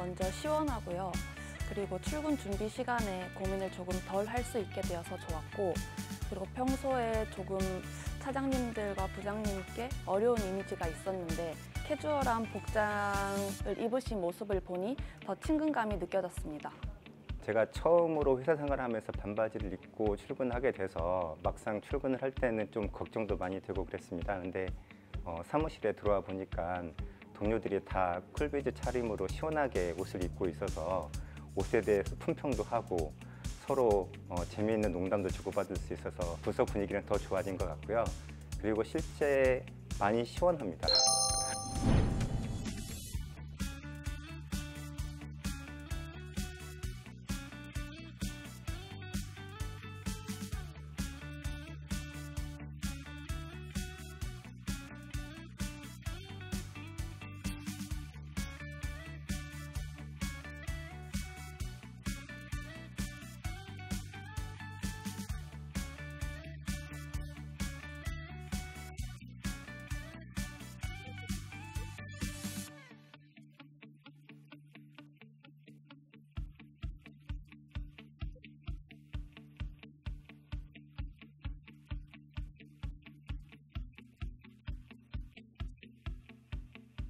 먼저 시원하고요. 그리고 출근 준비 시간에 고민을 조금 덜 할 수 있게 되어서 좋았고, 그리고 평소에 조금 차장님들과 부장님께 어려운 이미지가 있었는데 캐주얼한 복장을 입으신 모습을 보니 더 친근감이 느껴졌습니다. 제가 처음으로 회사 생활하면서 반바지를 입고 출근하게 돼서 막상 출근을 할 때는 좀 걱정도 많이 되고 그랬습니다. 근데 사무실에 들어와 보니까 동료들이 다 쿨비즈 차림으로 시원하게 옷을 입고 있어서 옷에 대해서 품평도 하고 서로 재미있는 농담도 주고받을 수 있어서 부서 분위기는 더 좋아진 것 같고요. 그리고 실제 많이 시원합니다.